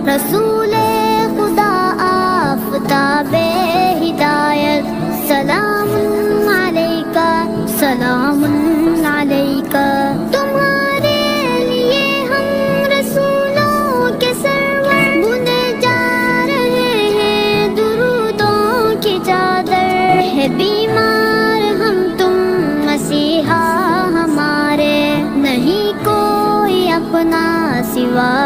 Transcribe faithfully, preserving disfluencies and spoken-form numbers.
रसूले खुदा आफ़ताबे हिदायत, सलामुन अलैका सलामुन अलैका। तुम्हारे लिए हम रसूलों के सरवर बुने जा रहे हैं दुरूदों की चादर। है बीमार हम तुम मसीहा हमारे, नहीं कोई अपना सिवा